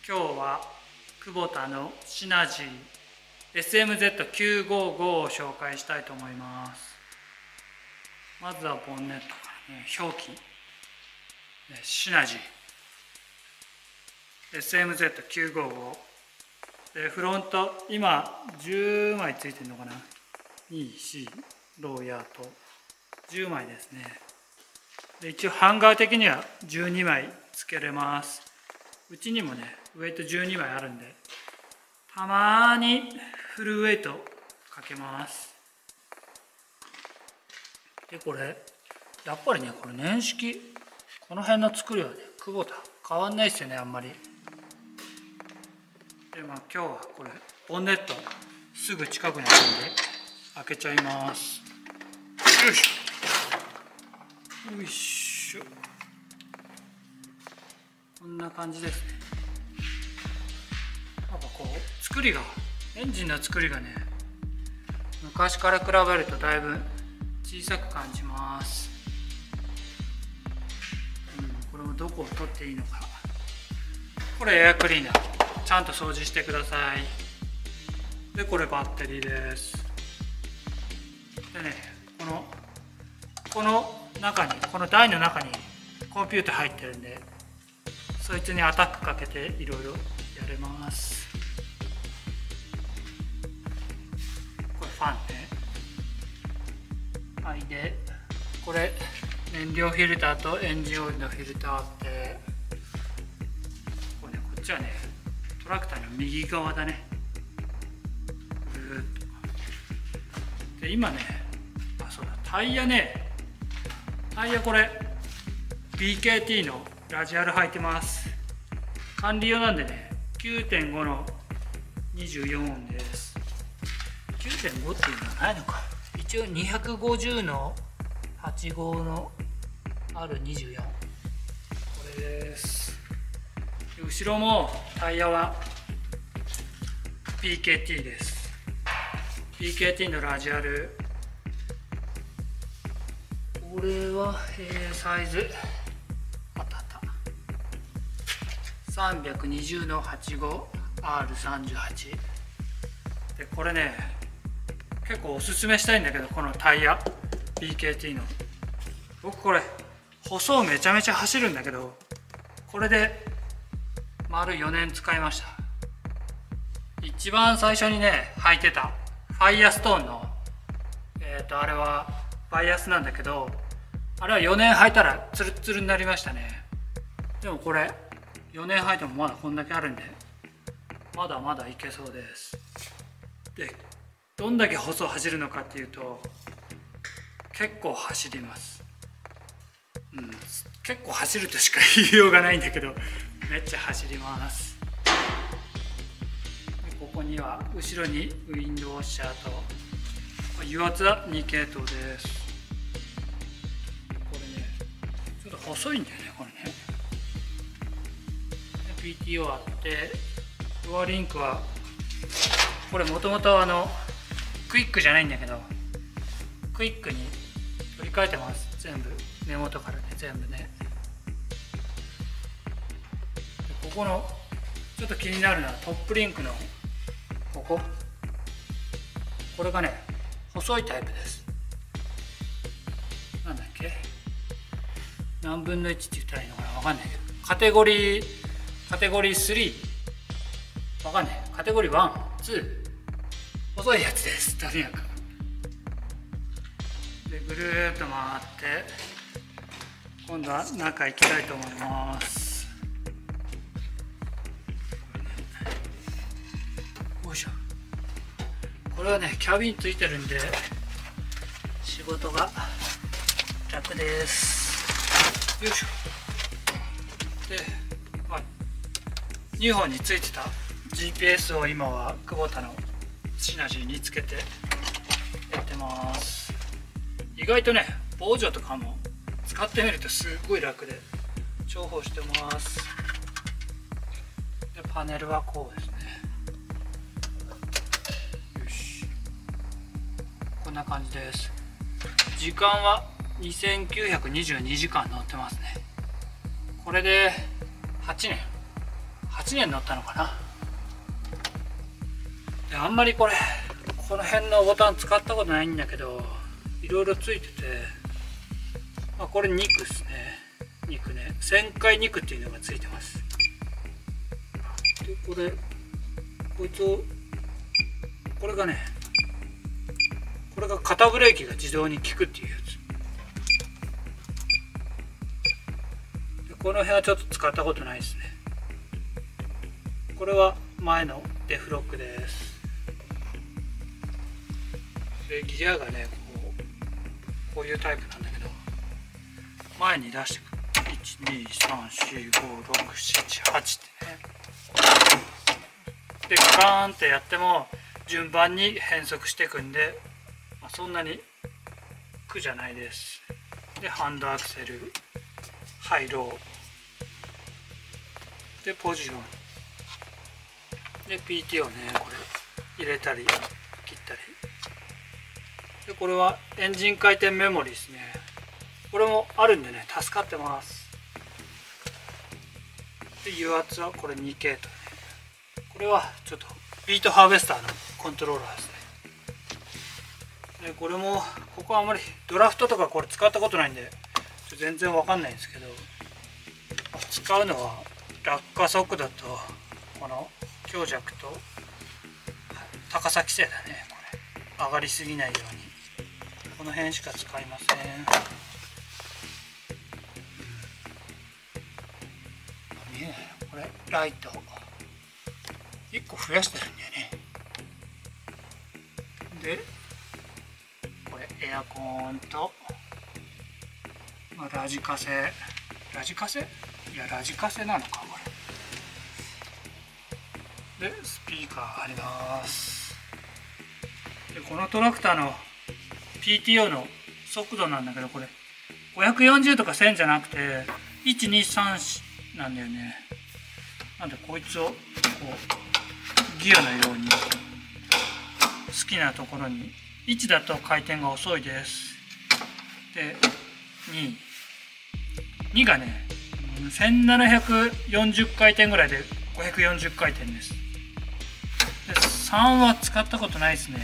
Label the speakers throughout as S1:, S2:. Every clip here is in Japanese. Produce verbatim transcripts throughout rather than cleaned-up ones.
S1: 今日はクボタのシナジー エスエムゼットきゅうごご を紹介したいと思います。まずはボンネットからね、表記シナジー エスエムゼットきゅうごご で、フロント今じゅうまいついてるのかな、に、よん、ローヤーとじゅうまいですね。で一応ハンガー的にはじゅうにまいつけれます。うちにもねウェイトじゅうにまいあるんで、たまにフルウェイトかけます。でこれやっぱりね、これ年式この辺の作りはね、クボタ変わんないですよね、あんまり。でまあ今日はこれボンネットすぐ近くにあるんで開けちゃいます。よいしょよいしょ、こんな感じですね。なんかこう作りがエンジンの作りがね、昔から比べるとだいぶ小さく感じます。うん、これもどこを取っていいのか。これエアクリーナーちゃんと掃除してください。でこれバッテリーです。でね、このこの中にこの台の中にコンピューター入ってるんで、そいつにアタックかけていろいろやれます。これファンね。はい、でこれ燃料フィルターとエンジンオイルのフィルターあって、これね、こっちはねトラクターの右側だね。ぐーっと。で今ね、あそうだ、タイヤね、タイヤこれ ビーケーティー のラジアル履いてます。管理用なんでね きゅうてんご のにじゅうよんオンです。 きゅうてんご っていうのはないのか。一応にひゃくごじゅうのはちじゅうごのあるにじゅうよん、これです。で後ろもタイヤは ビーケーティー です。 ビーケーティー のラジアル、これは、えー、サイズあったあったさんびゃくにじゅうのはちじゅうごアールさんじゅうはち で、これね結構おすすめしたいんだけど、このタイヤ ビーケーティー の僕これ舗装めちゃめちゃ走るんだけど、これで丸よねん使いました。一番最初にね履いてたファイアストーンのえっとあれはバイアスなんだけど、あれはよねん履いたらツルッツルになりましたね。でもこれよねん履いてもまだこんだけあるんで、まだまだいけそうです。でどんだけ舗装走るのかっていうと、結構走ります。うん、結構走るとしか言いようがないんだけど、めっちゃ走ります。でここには後ろにウィンドウウォッシャーと油圧はに系統です。これねちょっと細いんだよね、これね。 ピーティーオー あって、ドアリンクはこれもともとあのクイックじゃないんだけど、クイックに取り替えてます。全部根元からね、全部ね。ここのちょっと気になるのはトップリンクのここ、これがね細いタイプです。なんだっけ、何分のいちって言ったらいいのかな、分かんないけど、カテゴリーカテゴリースリー、分かんない、カテゴリーワン、ツー、細いやつです、とにかく。でぐるーっと回って今度は中行きたいと思います。よいしょ。これはねキャビンついてるんで仕事が楽です。よいしょ。で、まあ、にほんについてた ジーピーエス を今はクボタのシナジーにつけてやってます。意外とね防除とかも使ってみるとすごい楽で重宝してます。でパネルはこうですね。よし、こんな感じです。時間はにせんきゅうひゃくにじゅうにじかん乗ってますね。これではちねんははちねん乗ったのかな。であんまりこれこの辺のボタン使ったことないんだけど、いろいろついてて、まあ、これ肉ですね。肉ね、旋回肉っていうのがついてます。でこれこいつをこれがね、これが肩ブレーキが自動に効くっていうやつで、この辺はちょっと使ったことないですね。これは前のデフロックです。でギアがねこう、こういうタイプなんだけど、前に出してくる。いちにさんしごろくしちはちってね。でガーンってやっても順番に変速していくんで、まあ、そんなに苦じゃないです。でハンドアクセル、ハイローでポジションで ピーティー をねこれ入れたり切ったりで、これはエンジン回転メモリーですね。これもあるんでね助かってます。で油圧はこれ にケー とね、これはちょっとビートハーベスターのコントローラーですね。でこれもここはあまりドラフトとかこれ使ったことないんで全然わかんないんですけど、使うのは落下速度とこの強弱と高さ規制だね。これ上がりすぎないようにこの辺しか使いません。見えないよこれ。ライトいっこ増やしてるんだよね。でこれエアコンと、まあ、ラジカセラジカセいやラジカセなのかこれで、スピーカーあります。でこのトラクターの ピーティーオー の速度なんだけど、これごひゃくよんじゅうとかせんじゃなくていちにさんなんだよね。なんでこいつをこうギアのように好きなところに、いちだと回転が遅いです。でに、にがねせんななひゃくよんじゅう回転ぐらいでごひゃくよんじゅう回転です。でさんは使ったことないですね。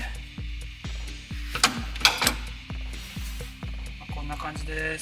S1: こんな感じです。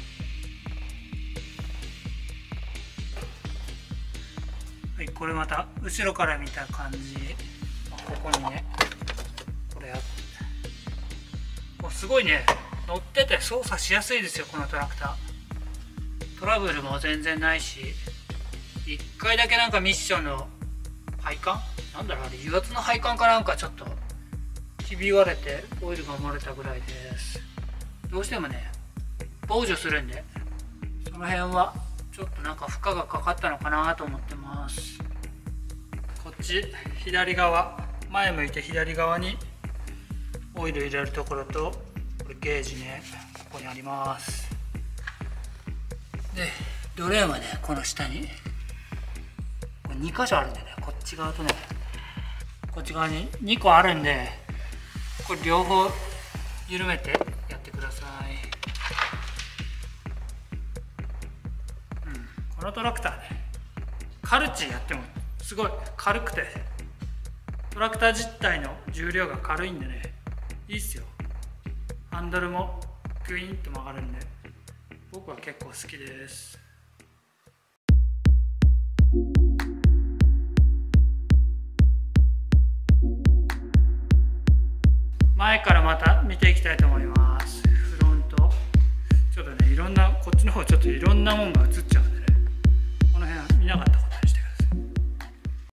S1: はい、これまた後ろから見た感じ、ここにねこれあって、もうすごいね乗ってて操作しやすいですよこのトラクター。トラブルも全然ないし、いっかいだけなんかミッションの配管なんだろう、あれ油圧の配管かなんかちょっとひび割れてオイルが漏れたぐらいです。どうしてもね防除するんで、その辺はちょっとなんか負荷がかかったのかなと思ってます。こっち左側、前向いて左側にオイル入れるところと、これゲージねここにあります。でドレーンはねこの下にこれに箇所あるんでね、こっち側とねこっち側ににこあるんで、これ両方緩めてやってください。うん、このトラクターねカルチやってもすごい軽くて、トラクター自体の重量が軽いんでねいいっすよ。ハンドルもグイーンと曲がるんで僕は結構好きです。前からまた見ていきたいと思います。フロントちょっとねいろんなこっちの方ちょっといろんなもんが映っちゃうんでね、この辺見ながら